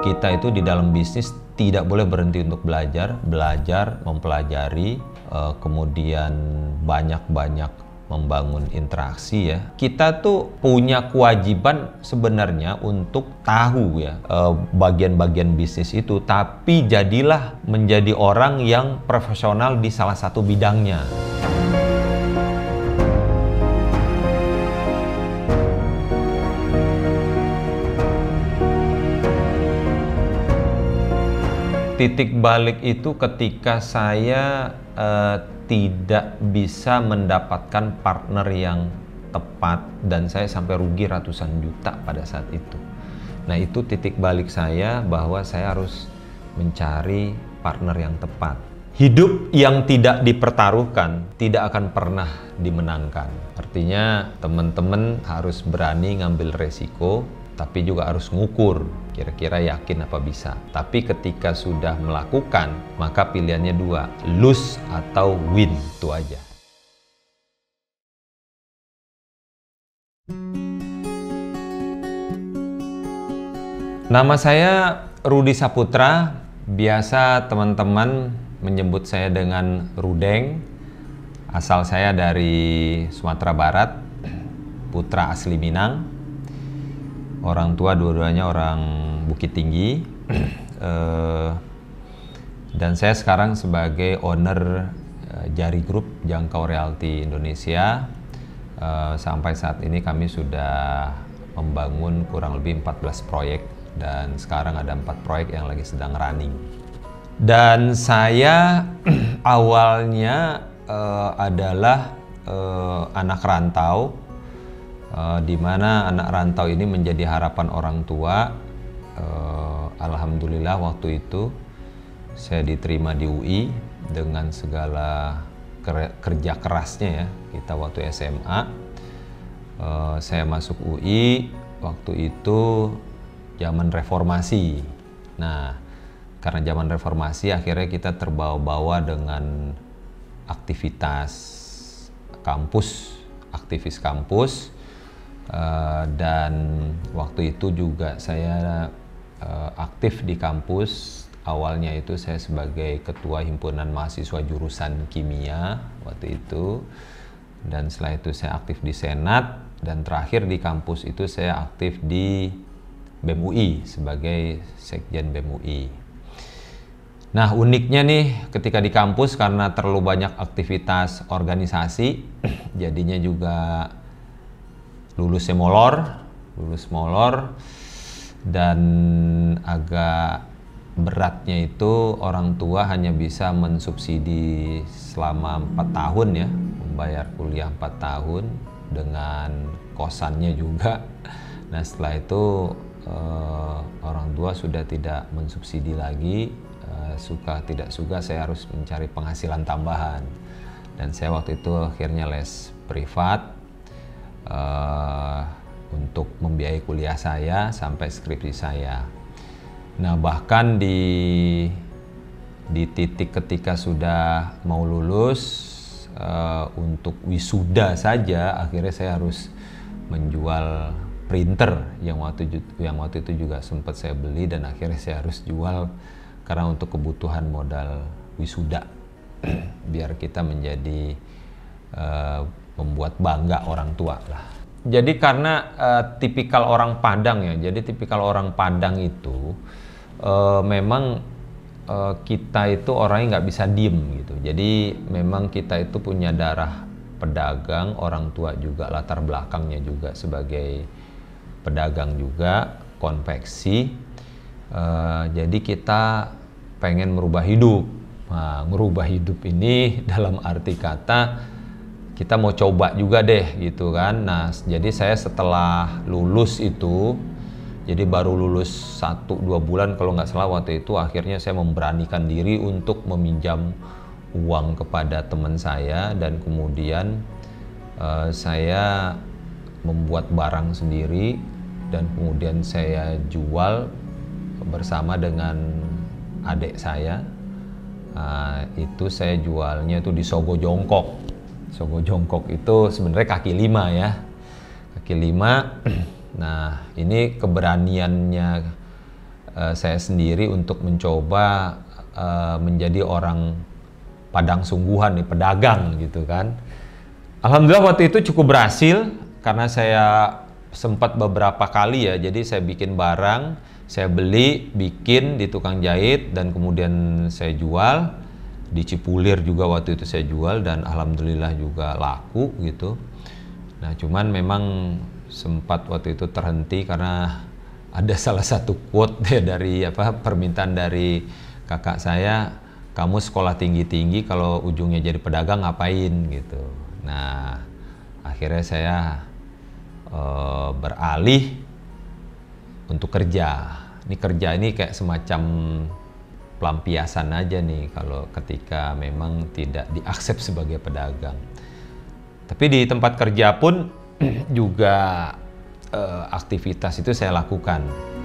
Kita itu di dalam bisnis tidak boleh berhenti untuk belajar, mempelajari, kemudian banyak-banyak membangun interaksi ya. Kita tuh punya kewajiban sebenarnya untuk tahu ya bagian-bagian bisnis itu, tapi jadilah menjadi orang yang profesional di salah satu bidangnya. Titik balik itu ketika saya tidak bisa mendapatkan partner yang tepat dan saya sampai rugi ratusan juta pada saat itu. Nah, itu titik balik saya bahwa saya harus mencari partner yang tepat. Hidup yang tidak dipertaruhkan tidak akan pernah dimenangkan. Artinya teman-teman harus berani ngambil resiko, tapi juga harus ngukur kira-kira yakin apa bisa. Tapi ketika sudah melakukan, maka pilihannya dua, lose atau win, itu aja. Nama saya Rudi Saputra, biasa teman-teman menyebut saya dengan Rudeng. Asal saya dari Sumatera Barat, putra asli Minang. Orang tua dua-duanya orang Bukit Tinggi, dan saya sekarang sebagai owner Jari Group Jangkau Realty Indonesia. Sampai saat ini kami sudah membangun kurang lebih 14 proyek dan sekarang ada 4 proyek yang lagi sedang running. Dan saya awalnya adalah anak rantau, di mana anak rantau ini menjadi harapan orang tua. Alhamdulillah waktu itu saya diterima di UI dengan segala kerja kerasnya ya. Kita waktu SMA, saya masuk UI waktu itu zaman reformasi. Nah, karena zaman reformasi akhirnya kita terbawa-bawa dengan aktivitas kampus, aktivis kampus. Dan waktu itu juga saya aktif di kampus. Awalnya itu saya sebagai ketua himpunan mahasiswa jurusan kimia waktu itu, dan setelah itu saya aktif di senat, dan terakhir di kampus itu saya aktif di BEM UI sebagai sekjen BEM UI. Nah, uniknya nih ketika di kampus karena terlalu banyak aktivitas organisasi, jadinya juga lulus molor, dan agak beratnya itu orang tua hanya bisa mensubsidi selama 4 tahun ya, membayar kuliah 4 tahun dengan kosannya juga. Nah, setelah itu orang tua sudah tidak mensubsidi lagi, suka tidak suka saya harus mencari penghasilan tambahan, dan saya waktu itu akhirnya les privat untuk membiayai kuliah saya sampai skripsi saya. Nah, bahkan di titik ketika sudah mau lulus, untuk wisuda saja akhirnya saya harus menjual printer yang waktu itu juga sempat saya beli, dan akhirnya saya harus jual karena untuk kebutuhan modal wisuda biar kita menjadi membuat bangga orang tua lah. Jadi karena tipikal orang Padang ya, jadi tipikal orang Padang itu memang kita itu orangnya nggak bisa diem gitu. Jadi memang kita itu punya darah pedagang, orang tua juga latar belakangnya juga sebagai pedagang juga, konveksi. Jadi kita pengen merubah hidup. Nah, merubah hidup ini dalam arti kata kita mau coba juga deh gitu kan. Nah, jadi saya setelah lulus itu, jadi baru lulus 1-2 bulan kalau nggak salah waktu itu, akhirnya saya memberanikan diri untuk meminjam uang kepada teman saya, dan kemudian saya membuat barang sendiri dan kemudian saya jual bersama dengan adik saya. Itu saya jualnya itu di Sogo Jongkok. Sogo Jongkok itu sebenarnya kaki 5 ya, kaki 5. Nah, ini keberaniannya saya sendiri untuk mencoba menjadi orang Padang sungguhan nih, pedagang gitu kan. Alhamdulillah waktu itu cukup berhasil karena saya sempat beberapa kali ya, jadi saya bikin barang, saya beli, bikin di tukang jahit dan kemudian saya jual. Di Cipulir juga waktu itu saya jual dan alhamdulillah juga laku gitu. Nah cuman memang sempat waktu itu terhenti karena ada salah satu quote dari permintaan dari kakak saya, kamu sekolah tinggi-tinggi kalau ujungnya jadi pedagang ngapain gitu. Nah akhirnya saya beralih untuk kerja. Ini kerja ini kayak semacam pelampiasan aja nih kalau ketika memang tidak diaksep sebagai pedagang. Tapi di tempat kerja pun juga aktivitas itu saya lakukan.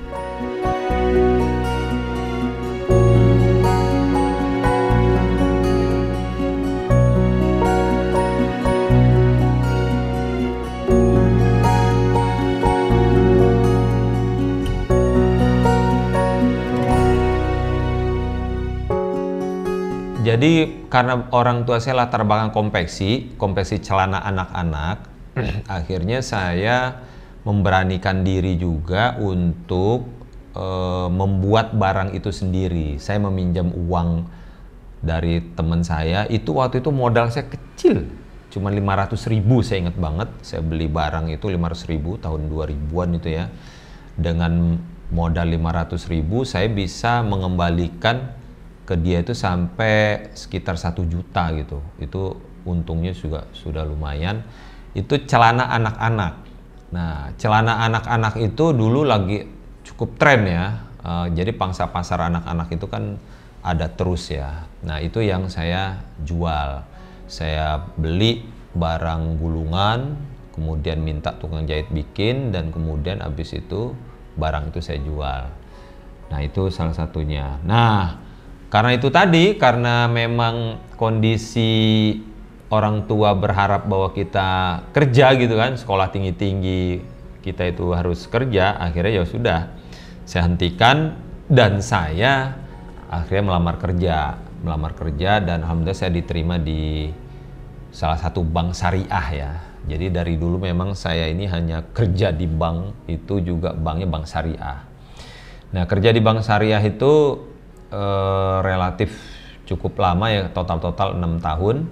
Jadi karena orang tua saya latar belakang konveksi celana anak-anak, akhirnya saya memberanikan diri juga untuk membuat barang itu sendiri. Saya meminjam uang dari teman saya, itu waktu itu modal saya kecil, cuma 500.000 saya ingat banget. Saya beli barang itu 500.000 tahun 2000-an itu ya. Dengan modal 500.000 saya bisa mengembalikan ke dia itu sampai sekitar 1 juta gitu. Itu untungnya juga sudah lumayan. Itu celana anak-anak. Nah, celana anak-anak itu dulu lagi cukup tren ya. Jadi pangsa pasar anak-anak itu kan ada terus ya. Nah, itu yang saya jual. Saya beli barang gulungan, kemudian minta tukang jahit bikin, dan kemudian habis itu barang itu saya jual. Nah, itu salah satunya. Nah, karena itu tadi, karena memang kondisi orang tua berharap bahwa kita kerja gitu kan, sekolah tinggi-tinggi kita itu harus kerja, akhirnya ya sudah saya hentikan dan saya akhirnya melamar kerja dan alhamdulillah saya diterima di salah satu bank syariah ya. Jadi dari dulu memang saya ini hanya kerja di bank, itu juga banknya bank syariah. Nah kerja di bank syariah itu relatif cukup lama ya, total 6 tahun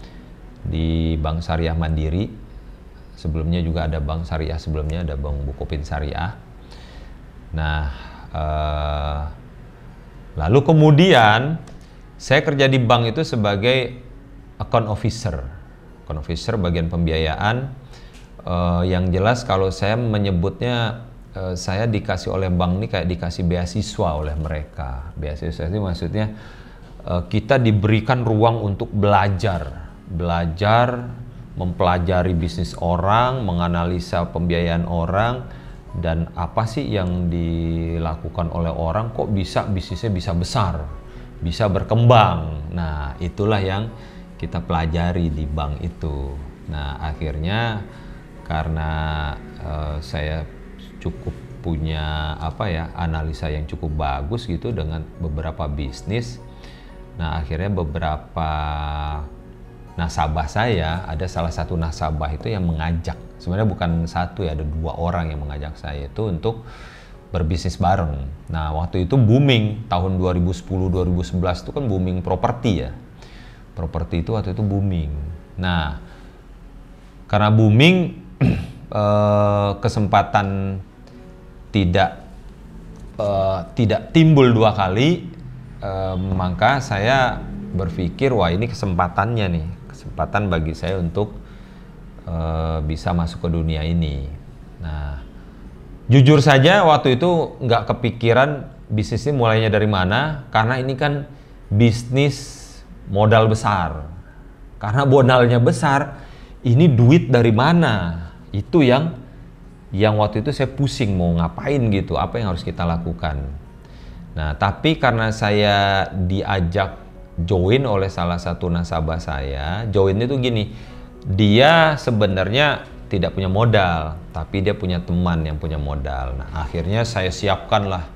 di Bank Syariah Mandiri. Sebelumnya juga ada bank syariah, sebelumnya ada Bank Bukopin Syariah. Nah lalu kemudian saya kerja di bank itu sebagai account officer bagian pembiayaan. Yang jelas kalau saya menyebutnya, saya dikasih oleh bank ini kayak dikasih beasiswa oleh mereka. Beasiswa itu maksudnya kita diberikan ruang untuk belajar, mempelajari bisnis orang, menganalisa pembiayaan orang, dan apa sih yang dilakukan oleh orang kok bisa bisnisnya bisa besar, bisa berkembang. Nah, itulah yang kita pelajari di bank itu. Nah, akhirnya karena saya cukup punya analisa yang cukup bagus gitu dengan beberapa bisnis. Nah akhirnya beberapa nasabah saya, ada salah satu nasabah itu yang mengajak, sebenarnya bukan satu ya, ada 2 orang yang mengajak saya itu untuk berbisnis bareng. Nah waktu itu booming tahun 2010-2011 itu kan booming properti ya, properti itu waktu itu booming. Nah karena booming kesempatan tidak timbul 2 kali, maka saya berpikir wah ini kesempatannya nih, kesempatan bagi saya untuk bisa masuk ke dunia ini. Nah jujur saja waktu itu nggak kepikiran bisnis ini mulainya dari mana, karena ini kan bisnis modal besar. Karena modalnya besar, ini duit dari mana? Itu yang waktu itu saya pusing mau ngapain gitu, apa yang harus kita lakukan. Nah tapi karena saya diajak join oleh salah satu nasabah saya, join itu gini, dia sebenarnya tidak punya modal, tapi dia punya teman yang punya modal. Nah akhirnya saya siapkanlah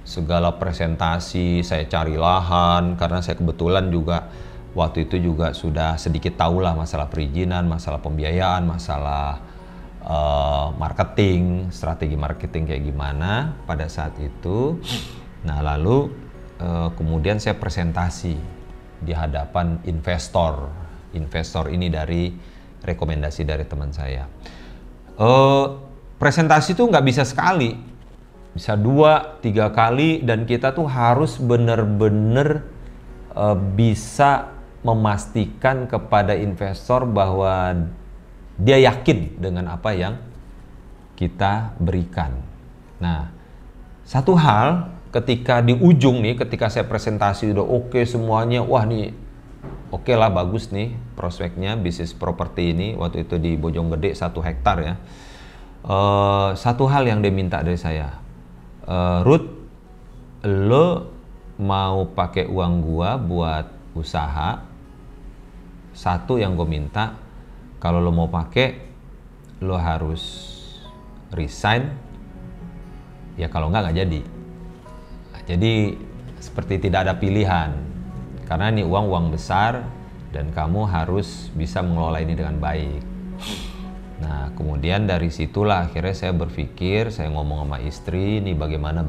segala presentasi, saya cari lahan karena saya kebetulan juga waktu itu juga sudah sedikit tahulah masalah perizinan, masalah pembiayaan, masalah marketing, strategi marketing kayak gimana pada saat itu. Nah lalu kemudian saya presentasi di hadapan investor. Investor ini dari rekomendasi dari teman saya. Presentasi itu nggak bisa sekali, bisa 2-3 kali, dan kita tuh harus benar-benar bisa memastikan kepada investor bahwa dia yakin dengan apa yang kita berikan. Nah, satu hal ketika di ujung nih, ketika saya presentasi udah oke semuanya, wah nih oke lah, bagus nih prospeknya bisnis properti ini, waktu itu di Bojonggede 1 hektar ya. Satu hal yang dia minta dari saya, Ruth, lo mau pakai uang gua buat usaha, satu yang gue minta, kalau lo mau pakai, lo harus resign, ya kalau nggak jadi. Nah, jadi seperti tidak ada pilihan, karena ini uang besar dan kamu harus bisa mengelola ini dengan baik. Nah, kemudian dari situlah akhirnya saya berpikir, saya ngomong sama istri, ini bagaimana.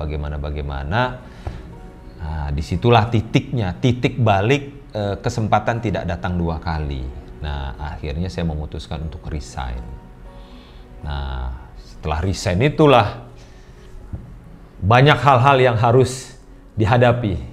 Nah, disitulah titiknya, titik balik, kesempatan tidak datang 2 kali. Nah, akhirnya saya memutuskan untuk resign. Nah, setelah resign itulah banyak hal-hal yang harus dihadapi.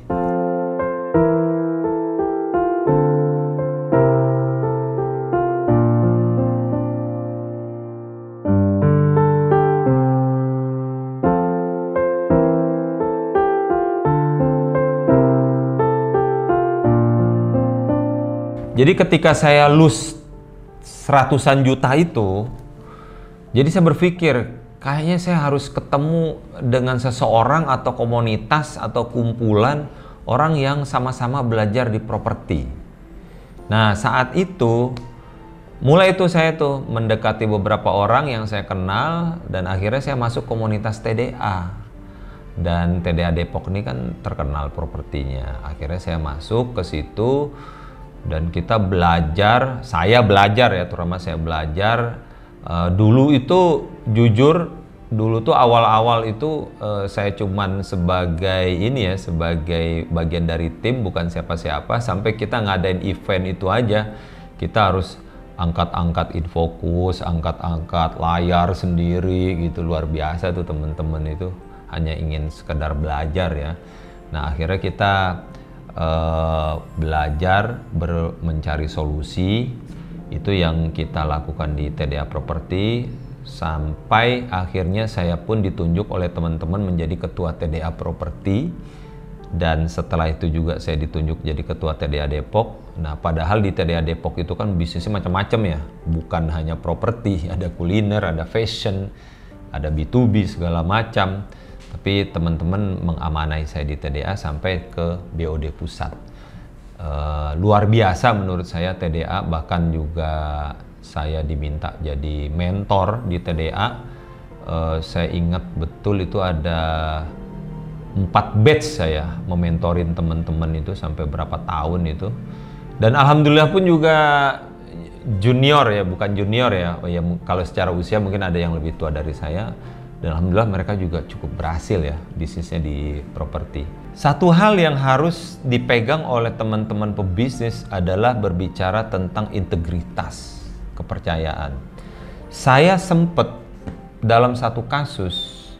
Jadi ketika saya lose ratusan juta itu, jadi saya berpikir kayaknya saya harus ketemu dengan seseorang atau komunitas atau kumpulan orang yang sama-sama belajar di properti. Nah saat itu, mulai itu saya tuh mendekati beberapa orang yang saya kenal, dan akhirnya saya masuk komunitas TDA. Dan TDA Depok ini kan terkenal propertinya. Akhirnya saya masuk ke situ, dan kita belajar, saya belajar ya, terutama saya belajar. Dulu itu jujur, dulu tuh awal-awal itu saya cuman sebagai ini ya, sebagai bagian dari tim, bukan siapa-siapa. Sampai kita ngadain event itu aja, kita harus angkat-angkat infocus, angkat-angkat layar sendiri gitu, luar biasa tuh teman-teman itu, hanya ingin sekedar belajar ya. Nah akhirnya kita belajar mencari solusi, itu yang kita lakukan di TDA Property, sampai akhirnya saya pun ditunjuk oleh teman-teman menjadi ketua TDA Property, dan setelah itu juga saya ditunjuk jadi ketua TDA Depok. Nah padahal di TDA Depok itu kan bisnisnya macam-macam ya, bukan hanya properti, ada kuliner, ada fashion, ada B2B segala macam. Tapi teman-teman mengamanai saya di TDA sampai ke BOD pusat. Luar biasa menurut saya TDA, bahkan juga saya diminta jadi mentor di TDA. Saya ingat betul itu ada 4 batch saya mementorin teman-teman itu sampai berapa tahun itu. Dan alhamdulillah pun juga junior ya, bukan junior ya. Ya kalau secara usia mungkin ada yang lebih tua dari saya. Dan alhamdulillah mereka juga cukup berhasil ya bisnisnya di properti. Satu hal yang harus dipegang oleh teman-teman pebisnis adalah berbicara tentang integritas, kepercayaan. Saya sempat dalam satu kasus,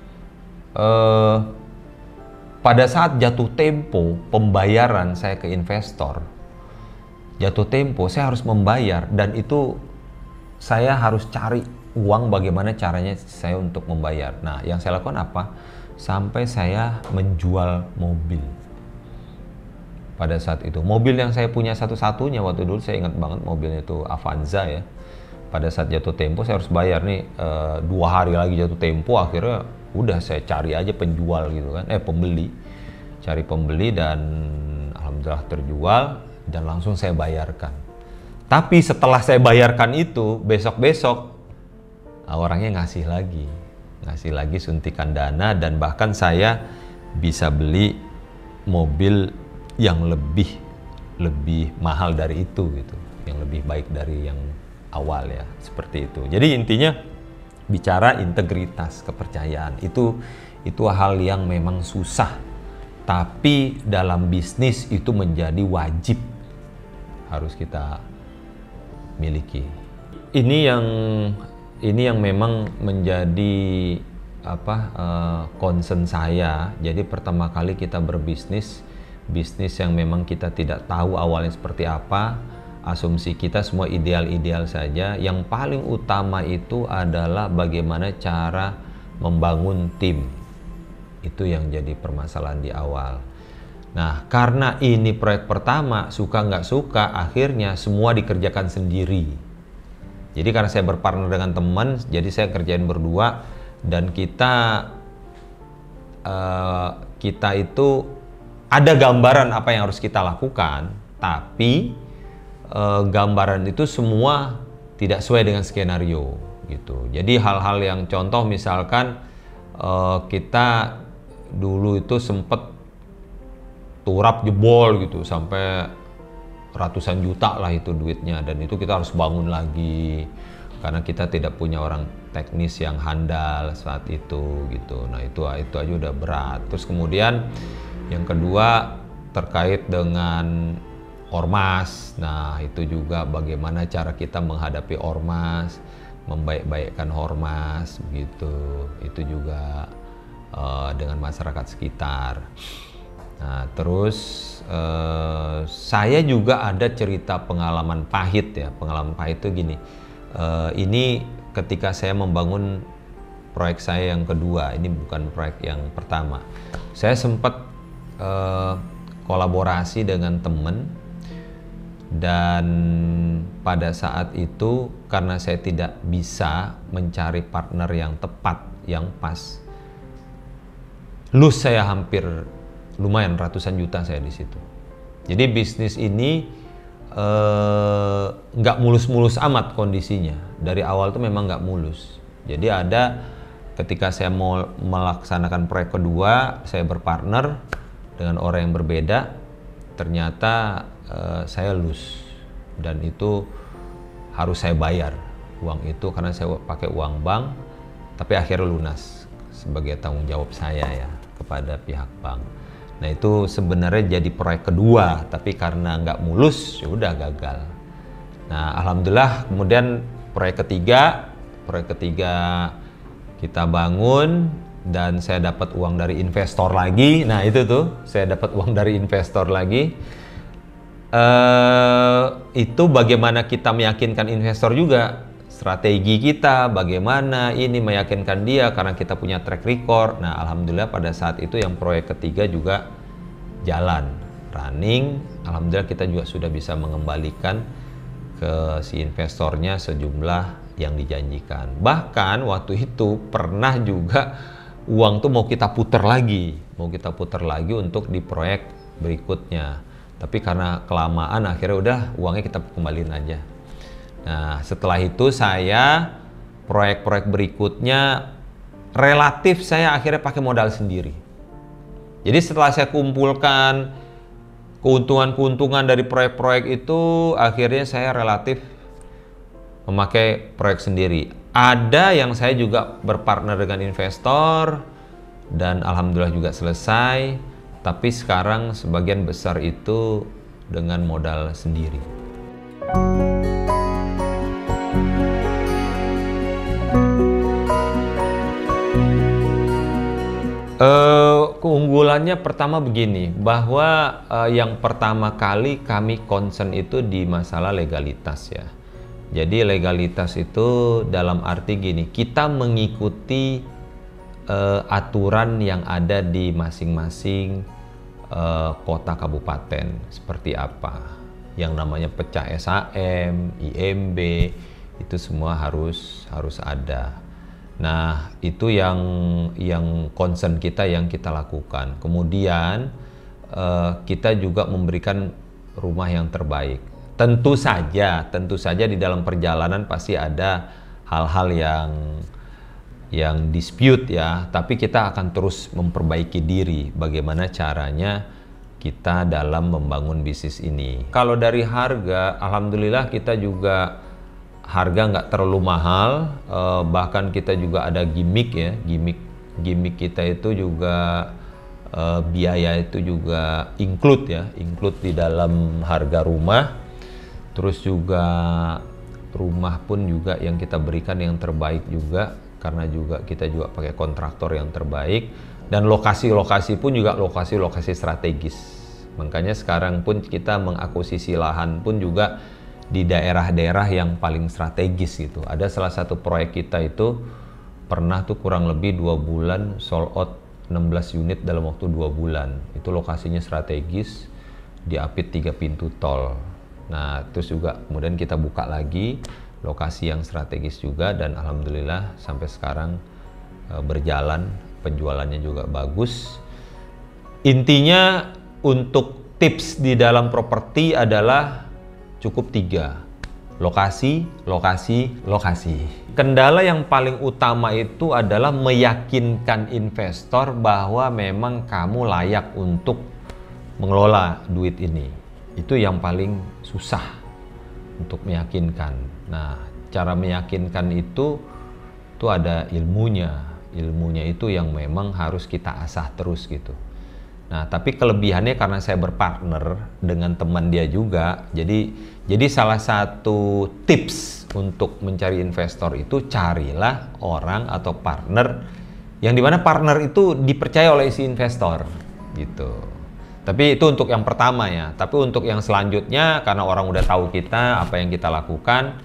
pada saat jatuh tempo pembayaran saya ke investor, jatuh tempo saya harus membayar, dan itu saya harus cari uang bagaimana caranya saya untuk membayar. Nah yang saya lakukan apa? Sampai saya menjual mobil. Pada saat itu mobil yang saya punya satu-satunya waktu dulu, saya ingat banget mobilnya itu Avanza ya. Pada saat jatuh tempo saya harus bayar nih, 2 hari lagi jatuh tempo, akhirnya udah saya cari aja penjual gitu kan, pembeli, cari pembeli, dan alhamdulillah terjual dan langsung saya bayarkan. Tapi setelah saya bayarkan itu, besok-besok orangnya ngasih lagi suntikan dana, dan bahkan saya bisa beli mobil yang lebih mahal dari itu gitu, yang lebih baik dari yang awal ya, seperti itu. Jadi intinya bicara integritas, kepercayaan itu hal yang memang susah, tapi dalam bisnis itu menjadi wajib harus kita miliki. Ini yang memang menjadi concern saya. Jadi pertama kali kita berbisnis yang memang kita tidak tahu awalnya seperti apa, asumsi kita semua ideal-ideal saja. Yang paling utama itu adalah bagaimana cara membangun tim. Itu yang jadi permasalahan di awal. Nah, karena ini proyek pertama, suka nggak suka, akhirnya semua dikerjakan sendiri. Jadi karena saya berpartner dengan teman, jadi saya kerjain berdua, dan kita itu ada gambaran apa yang harus kita lakukan, tapi gambaran itu semua tidak sesuai dengan skenario gitu. Jadi hal-hal yang contoh misalkan kita dulu itu sempet turap jebol gitu sampai ratusan juta lah itu duitnya, dan itu kita harus bangun lagi karena kita tidak punya orang teknis yang handal saat itu gitu. Nah itu aja udah berat. Terus kemudian yang kedua terkait dengan ormas. Nah itu juga bagaimana cara kita menghadapi ormas, membaik-baikkan ormas begitu. Itu juga dengan masyarakat sekitar. Nah terus saya juga ada cerita pengalaman pahit ya. Pengalaman pahit itu gini, ini ketika saya membangun proyek saya yang kedua, ini bukan proyek yang pertama. Saya sempat kolaborasi dengan teman, dan pada saat itu karena saya tidak bisa mencari partner yang tepat, yang pas, lose saya hampir lumayan ratusan juta saya di situ. Jadi bisnis ini nggak mulus-mulus amat kondisinya. Dari awal tuh memang nggak mulus. Jadi ada ketika saya mau melaksanakan proyek kedua, saya berpartner dengan orang yang berbeda, ternyata saya lose, dan itu harus saya bayar uang itu karena saya pakai uang bank, tapi akhirnya lunas sebagai tanggung jawab saya ya kepada pihak bank. Nah itu sebenarnya jadi proyek kedua, tapi karena nggak mulus ya udah gagal. Nah alhamdulillah kemudian proyek ketiga kita bangun, dan saya dapat uang dari investor lagi. Nah itu tuh saya dapat uang dari investor lagi. Itu bagaimana kita meyakinkan investor juga, strategi kita bagaimana ini meyakinkan dia karena kita punya track record. Nah alhamdulillah pada saat itu yang proyek ketiga juga jalan, running. Alhamdulillah kita juga sudah bisa mengembalikan ke si investornya sejumlah yang dijanjikan. Bahkan waktu itu pernah juga uang tuh mau kita putar lagi untuk di proyek berikutnya. Tapi karena kelamaan akhirnya udah uangnya kita kembaliin aja. Nah setelah itu saya proyek-proyek berikutnya relatif saya akhirnya pakai modal sendiri. Jadi setelah saya kumpulkan keuntungan-keuntungan dari proyek-proyek itu, akhirnya saya relatif memakai proyek sendiri. Ada yang saya juga berpartner dengan investor, dan alhamdulillah juga selesai. Tapi sekarang sebagian besar itu dengan modal sendiri. Keunggulannya pertama begini, bahwa yang pertama kali kami concern itu di masalah legalitas ya. Jadi legalitas itu dalam arti gini, kita mengikuti aturan yang ada di masing-masing kota kabupaten. Seperti apa yang namanya pecah SHM, IMB, itu semua harus ada. Nah itu yang concern kita, yang kita lakukan. Kemudian kita juga memberikan rumah yang terbaik. Tentu saja di dalam perjalanan pasti ada hal-hal yang dispute ya, tapi kita akan terus memperbaiki diri bagaimana caranya kita dalam membangun bisnis ini. Kalau dari harga, alhamdulillah kita juga harga nggak terlalu mahal, bahkan kita juga ada gimmick ya, gimmick kita itu juga biaya itu juga include di dalam harga rumah. Terus juga rumah pun juga yang kita berikan yang terbaik juga, karena juga kita juga pakai kontraktor yang terbaik, dan lokasi-lokasi pun juga lokasi-lokasi strategis. Makanya sekarang pun kita mengakuisisi lahan pun juga di daerah-daerah yang paling strategis gitu. Ada salah satu proyek kita itu pernah tuh kurang lebih 2 bulan sold out 16 unit dalam waktu 2 bulan. Itu lokasinya strategis, diapit 3 pintu tol. Nah, terus juga kemudian kita buka lagi lokasi yang strategis juga, dan alhamdulillah sampai sekarang berjalan, penjualannya juga bagus. Intinya untuk tips di dalam properti adalah cukup 3. Lokasi, lokasi, lokasi. Kendala yang paling utama itu adalah meyakinkan investor bahwa memang kamu layak untuk mengelola duit ini. Itu yang paling susah untuk meyakinkan. Nah, cara meyakinkan itu ada ilmunya. Ilmunya itu yang memang harus kita asah terus gitu. Nah, tapi kelebihannya karena saya berpartner dengan teman dia juga, jadi salah satu tips untuk mencari investor itu carilah orang atau partner yang dimana partner itu dipercaya oleh si investor gitu. Tapi itu untuk yang pertama ya. Tapi untuk yang selanjutnya, karena orang udah tahu kita, apa yang kita lakukan,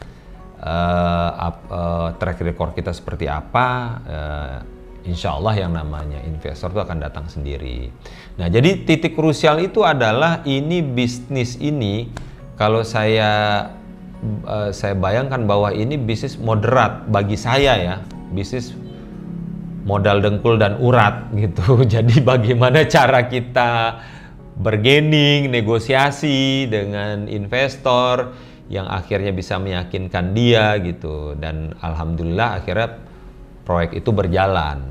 track record kita seperti apa, insya Allah yang namanya investor itu akan datang sendiri. Nah, jadi titik krusial itu adalah ini bisnis ini, kalau saya bayangkan bahwa ini bisnis moderat bagi saya ya, bisnis modal dengkul dan urat gitu. Jadi bagaimana cara kita bargaining, negosiasi dengan investor yang akhirnya bisa meyakinkan dia gitu. Dan alhamdulillah akhirnya proyek itu berjalan.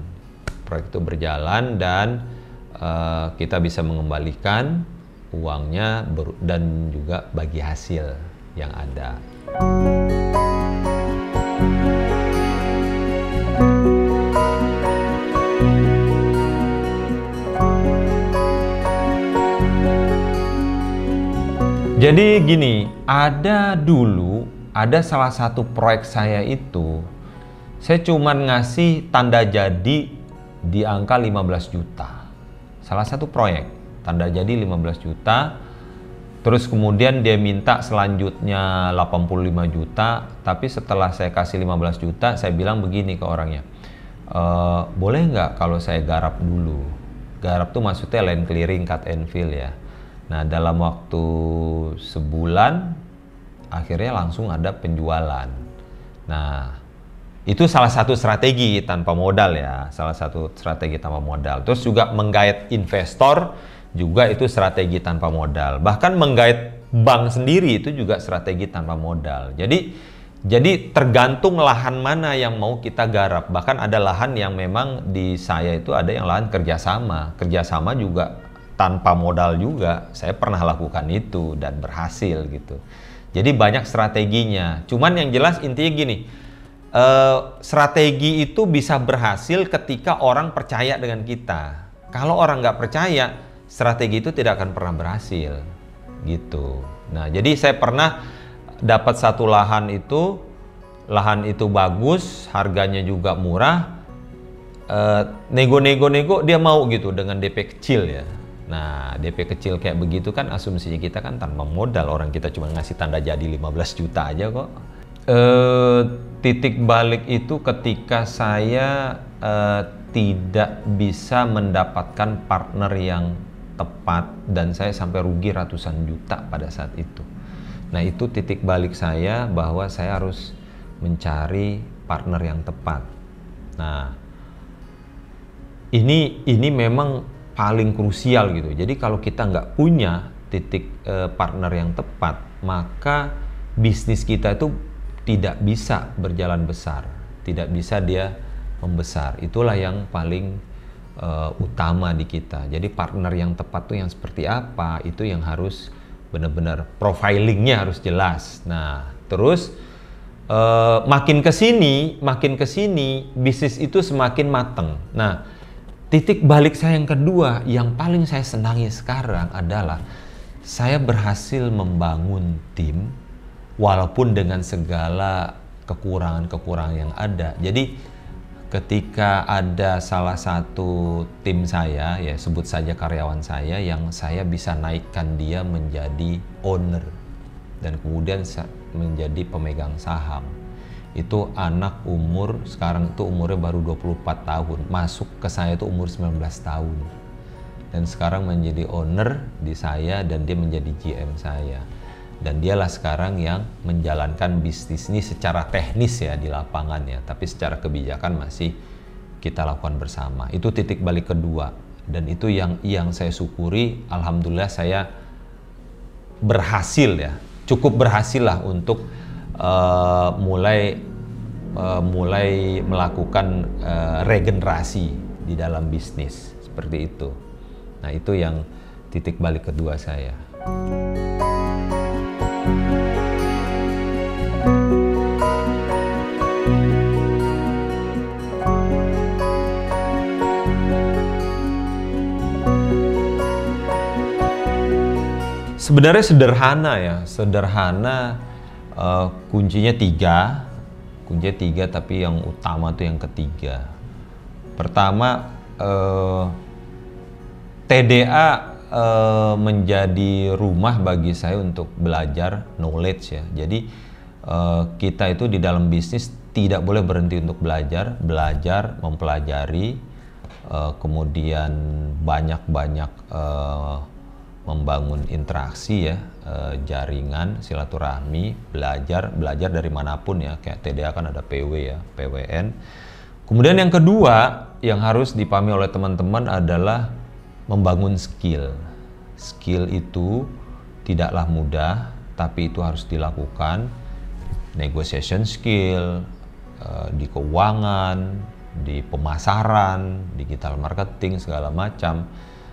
Dan kita bisa mengembalikan uangnya dan juga bagi hasil yang ada. Jadi gini, ada salah satu proyek saya itu, saya cuman ngasih tanda jadi di angka 15 juta. Salah satu proyek, tanda jadi 15 juta. Terus kemudian dia minta selanjutnya 85 juta. Tapi setelah saya kasih 15 juta, saya bilang begini ke orangnya. Boleh nggak kalau saya garap dulu? Garap tuh maksudnya land clearing, cut and fill ya. Nah, dalam waktu sebulan, akhirnya langsung ada penjualan. Nah, itu salah satu strategi tanpa modal ya, Terus juga menggait investor juga itu strategi tanpa modal. Bahkan menggait bank sendiri itu juga strategi tanpa modal. Jadi tergantung lahan mana yang mau kita garap. Bahkan ada lahan yang memang di saya itu ada yang lahan kerjasama juga tanpa modal juga. Saya pernah lakukan itu dan berhasil gitu. Jadi banyak strateginya. Cuman yang jelas intinya gini. Strategi itu bisa berhasil ketika orang percaya dengan kita. Kalau orang nggak percaya, strategi itu tidak akan pernah berhasil gitu. Nah, jadi saya pernah dapat satu lahan itu bagus, harganya juga murah, nego dia mau gitu dengan DP kecil ya. Nah, DP kecil kayak begitu kan asumsinya kita kan tanpa modal, orang kita cuma ngasih tanda jadi 15 juta aja kok. Titik balik itu ketika saya tidak bisa mendapatkan partner yang tepat dan saya sampai rugi ratusan juta pada saat itu. Nah, itu titik balik saya bahwa saya harus mencari partner yang tepat. Nah, ini memang paling krusial gitu. Jadi kalau kita nggak punya titik partner yang tepat, maka bisnis kita itu tidak bisa berjalan besar, tidak bisa dia membesar. Itulah yang paling utama di kita. Jadi partner yang tepat tuh yang seperti apa, itu yang harus benar-benar profilingnya harus jelas. Nah, terus makin kesini bisnis itu semakin mateng. Nah, titik balik saya yang kedua yang paling saya senangi sekarang adalah saya berhasil membangun tim walaupun dengan segala kekurangan-kekurangan yang ada. Jadi ketika ada salah satu tim saya, ya sebut saja karyawan saya, yang saya bisa naikkan dia menjadi owner dan kemudian menjadi pemegang saham. Itu anak umur, sekarang itu umurnya baru 24 tahun, masuk ke saya itu umur 19 tahun. Dan sekarang menjadi owner di saya dan dia menjadi GM saya. Dan dialah sekarang yang menjalankan bisnis ini secara teknis ya di lapangan ya, tapi secara kebijakan masih kita lakukan bersama. Itu titik balik kedua, dan itu yang saya syukuri. Alhamdulillah saya berhasil ya, cukup berhasil lah untuk mulai melakukan regenerasi di dalam bisnis seperti itu. Nah, itu yang titik balik kedua saya. Sebenarnya sederhana ya, kuncinya tiga, tapi yang utama tuh yang ketiga. Pertama, TDA menjadi rumah bagi saya untuk belajar knowledge ya. Jadi kita itu di dalam bisnis tidak boleh berhenti untuk belajar, mempelajari, kemudian banyak-banyak membangun interaksi ya, jaringan, silaturahmi, belajar dari manapun ya, kayak TDA kan ada PW ya, PWN. Kemudian yang kedua yang harus dipahami oleh teman-teman adalah membangun skill. Skill itu tidaklah mudah, tapi itu harus dilakukan. Negotiation skill, di keuangan, di pemasaran, digital marketing, segala macam.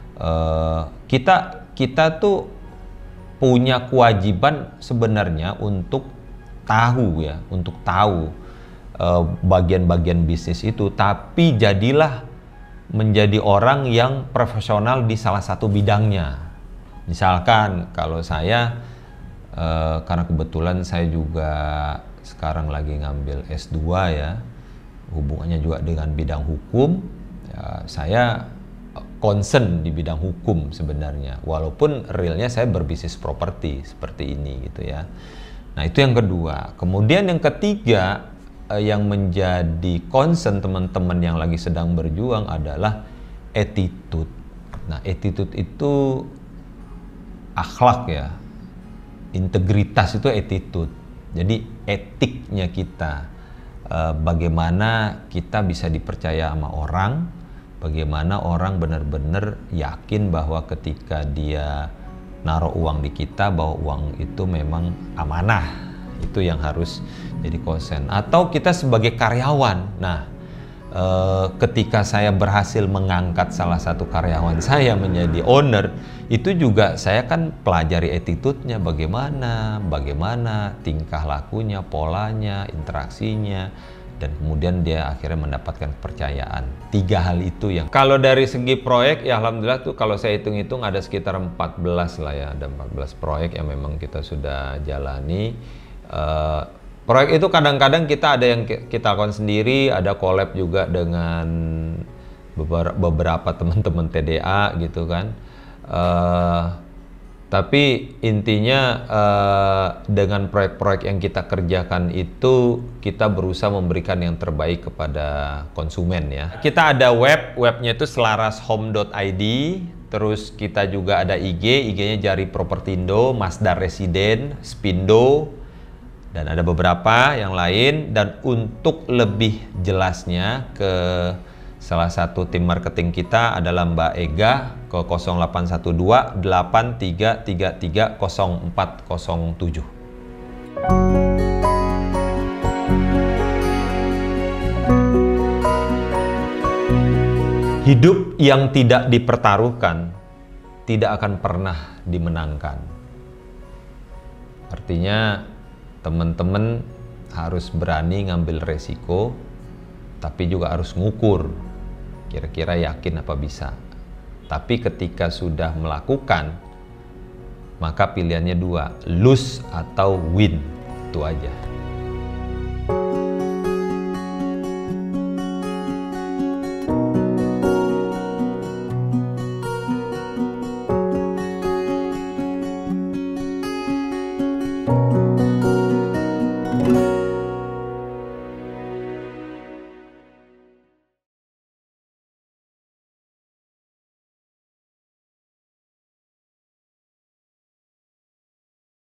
Kita tuh punya kewajiban sebenarnya untuk tahu ya, bagian-bagian bisnis itu, tapi jadilah menjadi orang yang profesional di salah satu bidangnya. Misalkan kalau saya, karena kebetulan saya juga sekarang lagi ngambil S2 ya, hubungannya juga dengan bidang hukum, ya, saya concern di bidang hukum sebenarnya, walaupun realnya saya berbisnis properti seperti ini gitu ya. Nah, itu yang kedua. Kemudian yang ketiga yang menjadi concern teman-teman yang lagi sedang berjuang adalah attitude. Nah, attitude itu akhlak ya, integritas itu attitude. Jadi etiknya kita, bagaimana kita bisa dipercaya sama orang, bagaimana orang benar-benar yakin bahwa ketika dia naruh uang di kita, bahwa uang itu memang amanah. Itu yang harus jadi konsen. Atau kita sebagai karyawan. Nah, ketika saya berhasil mengangkat salah satu karyawan saya menjadi owner, itu juga saya kan pelajari attitude-nya, bagaimana tingkah lakunya, polanya, interaksinya, dan kemudian dia akhirnya mendapatkan kepercayaan. 3 hal itu yang kalau dari segi proyek ya alhamdulillah tuh kalau saya hitung-hitung ada sekitar 14 lah ya, ada 14 proyek yang memang kita sudah jalani. Proyek itu kadang-kadang kita ada yang kita lakukan sendiri, ada collab juga dengan beberapa teman-teman TDA gitu kan. Tapi intinya dengan proyek-proyek yang kita kerjakan itu kita berusaha memberikan yang terbaik kepada konsumen ya. Kita ada webnya itu selarashome.id, terus kita juga ada IG-nya Jari Propertindo, Masdar Residen, Spindo, dan ada beberapa yang lain. Dan untuk lebih jelasnya ke salah satu tim marketing kita adalah Mbak Ega ke 0812 8333 0407. Hidup yang tidak dipertaruhkan tidak akan pernah dimenangkan. Artinya teman-teman harus berani ngambil resiko, tapi juga harus ngukur, kira-kira yakin apa bisa. Tapi ketika sudah melakukan, maka pilihannya dua, lose atau win, itu aja.